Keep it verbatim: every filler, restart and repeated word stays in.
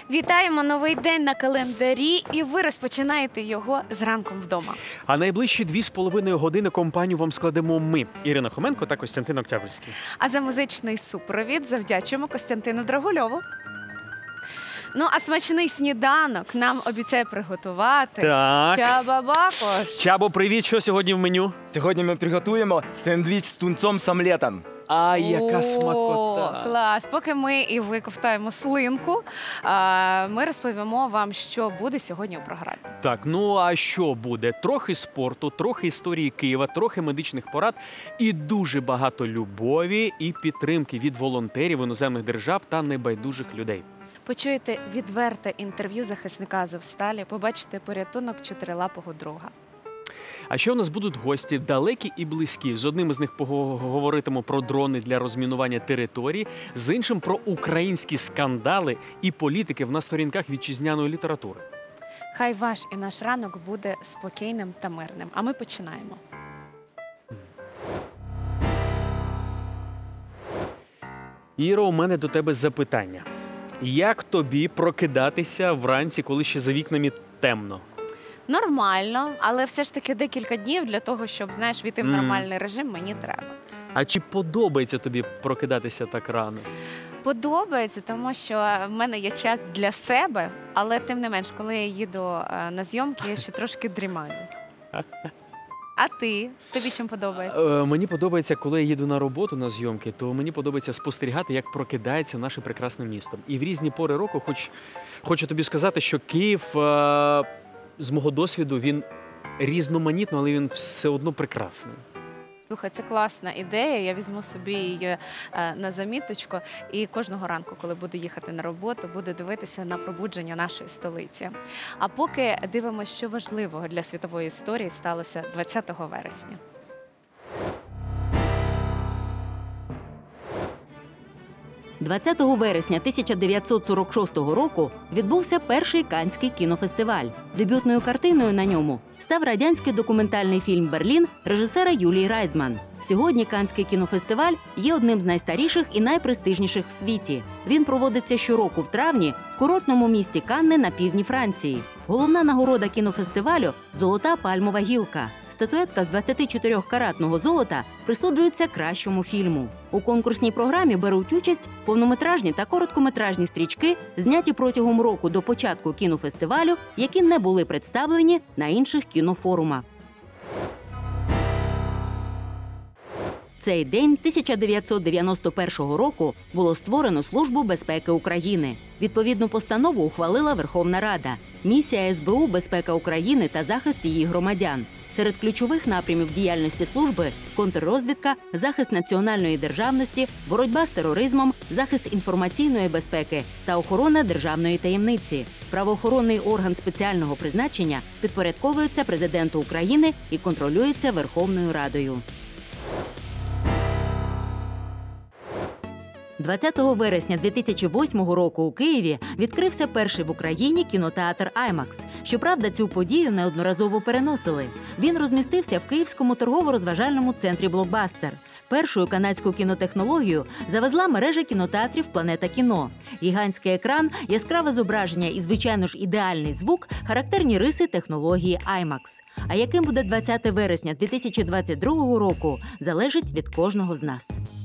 Вітаємо новий день на календарі, і ви розпочинаєте його з ранком вдома. А найближчі дві з половиною години компанію вам складемо ми, Ірина Хоменко та Костянтин Октябрьський. А за музичний супровід завдячуємо Костянтину Драгульову. Ну, а смачний сніданок нам обіцяє приготувати Так. Чаба Бакош. Чабо, привіт, що сьогодні в меню? Сьогодні ми приготуємо сендвіч з тунцом з омлетом. А, яка О, смакота! клас! Поки ми і ви ковтаємо слинку, а, ми розповімо вам, що буде сьогодні у програмі. Так, ну а що буде? Трохи спорту, трохи історії Києва, трохи медичних порад і дуже багато любові і підтримки від волонтерів іноземних держав та небайдужих людей. Почуєте відверте інтерв'ю захисника Азовсталі, побачите порятунок чотирилапого друга. А ще у нас будуть гості далекі і близькі. З одним із них поговоритимо про дрони для розмінування території, з іншим про українські скандали і політики на сторінках вітчизняної літератури. Хай ваш і наш ранок буде спокійним та мирним. А ми починаємо. Іро, у мене до тебе запитання. Як тобі прокидатися вранці, коли ще за вікнами темно? Нормально, але все ж таки декілька днів для того, щоб, знаєш, війти в Мгм. нормальний режим, мені треба. А чи подобається тобі прокидатися так рано? Подобається, тому що в мене є час для себе, але тим не менш, коли я їду е, на зйомки, я ще трошки дрімаю. А ти? Тобі чим подобається? Е, мені подобається, коли я їду на роботу на зйомки, то мені подобається спостерігати, як прокидається наше прекрасне місто. І в різні пори року, хоч хочу тобі сказати, що Київ, е, з мого досвіду, він різноманітний, але він все одно прекрасний. Слухай, це класна ідея. Я візьму собі її е, на заміточку. І кожного ранку, коли буду їхати на роботу, буду дивитися на пробудження нашої столиці. А поки дивимося, що важливого для світової історії сталося двадцятого вересня. двадцятого вересня тисяча дев'ятсот сорок шостого року відбувся перший Каннський кінофестиваль. Дебютною картиною на ньому став радянський документальний фільм «Берлін» режисера Юлії Райзман. Сьогодні Каннський кінофестиваль є одним з найстаріших і найпрестижніших в світі. Він проводиться щороку в травні в курортному місті Канне на півдні Франції. Головна нагорода кінофестивалю – золота пальмова гілка. Статуетка з двадцятичотирьохкаратного золота присуджується кращому фільму. У конкурсній програмі беруть участь повнометражні та короткометражні стрічки, зняті протягом року до початку кінофестивалю, які не були представлені на інших кінофорумах. Цей день тисяча дев'ятсот дев'яносто першого року було створено Службу безпеки України. Відповідну постанову ухвалила Верховна Рада. Місія ес бе у «Безпека України та захист її громадян». Серед ключових напрямів діяльності служби – контррозвідка, захист національної державності, боротьба з тероризмом, захист інформаційної безпеки та охорона державної таємниці. Правоохоронний орган спеціального призначення підпорядковується Президенту України і контролюється Верховною Радою. двадцятого вересня дві тисячі восьмого року у Києві відкрився перший в Україні кінотеатр «Аймакс». Щоправда, цю подію неодноразово переносили. Він розмістився в київському торгово-розважальному центрі «Блокбастер». Першою канадську кінотехнологію завезла мережа кінотеатрів «Планета кіно». Гігантський екран, яскраве зображення і, звичайно ж, ідеальний звук – характерні риси технології «Аймакс». А яким буде двадцяте вересня дві тисячі двадцять другого року, залежить від кожного з нас.